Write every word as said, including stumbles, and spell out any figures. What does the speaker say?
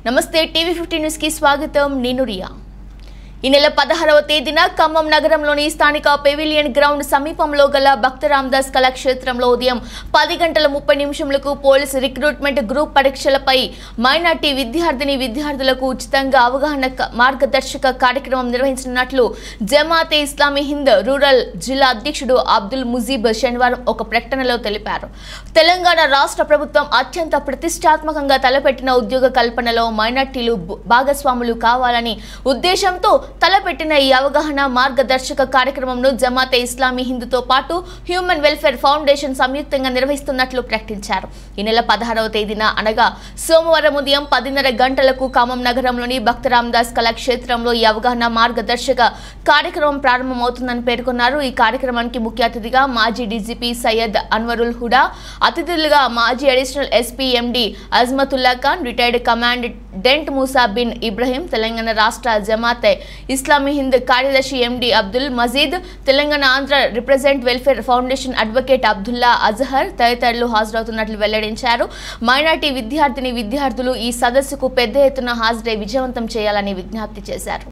నమస్తే TV fifty news కి స్వాగతం నేను రియా ఈ నెల పదహారవ తేదీన ఖమ్మం నగరంలోని స్థానిక పెవిలియన్ గ్రౌండ్ సమీపంలో గల భక్త రామదాస్ కళాక్షేత్రంలో ఉదయం పది గంటల ముప్పై నిమిషములకు పోలీసు రిక్రూట్మెంట్ గ్రూప్ పరీక్షలపై మైనార్టీ విద్యార్థిని విద్యార్థులకు ఉచితంగా అవగాహన మార్గదర్శక కార్యక్రమం నిర్వహించనున్నట్లు జమాతే ఇస్లామీ హింద్ రూరల్ జిల్లా అధ్యక్షుడు అబ్దుల్ ముజీబ్ శనివారం ఒక ప్రకటనలో తెలిపారు. తెలంగాణ రాష్ట్ర ప్రభుత్వం అత్యంత ప్రతిష్టాత్మకంగా తలపెట్టిన ఉద్యోగ కల్పనలో మైనార్టీలు భాగస్వాములు కావాలని ఉద్దేశంతో తలపెట్టిన ఈ అవగాహన మార్గదర్శక కార్యక్రమంను జమాతే ఇస్లామీ హిందూతో పాటు హ్యూమన్ వెల్ఫేర్ ఫౌండేషన్ సంయుక్తంగా నిర్వహిస్తున్నట్లు ప్రకటించారు. ఈ నెల పదహారవ తేదీన అనగా సోమవారం ఉదయం పదిన్నర గంటలకు ఖమ్మం నగరంలోని భక్త రామదాస్ కళాక్షేత్రంలో ఈ అవగాహన మార్గదర్శక కార్యక్రమం ప్రారంభమవుతుందని పేర్కొన్నారు. ఈ కార్యక్రమానికి ముఖ్య అతిథిగా మాజీ డీజీపీ సయ్యద్ అన్వరుల్ హుడా, అతిథులుగా మాజీ additional SP MD Azmatullah Khan, retired commandant Musa bin Ibrahim, Telangana రాష్ట్ర జమాతే ఇస్లామీ హింద్ కార్యదర్శి MD Abdul Majeed, Telangana Andhra represent welfare foundation advocate Abdullah Azhar తదితరులు హాజరవుతున్నట్లు వెల్లడించారు. మైనార్టీ విద్యార్థిని విద్యార్థులు ఈ సదస్సుకు పెద్ద ఎత్తున హాజరై విజయవంతం చేయాలని విజ్ఞప్తి చేశారు.